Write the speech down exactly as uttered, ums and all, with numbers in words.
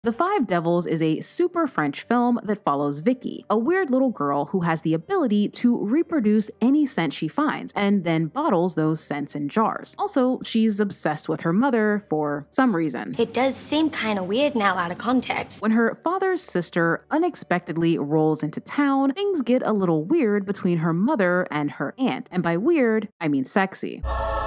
The Five Devils is a super French film that follows Vicky, a weird little girl who has the ability to reproduce any scent she finds and then bottles those scents in jars. Also, she's obsessed with her mother for some reason. It does seem kind of weird now out of context. When her father's sister unexpectedly rolls into town, things get a little weird between her mother and her aunt, and by weird, I mean sexy.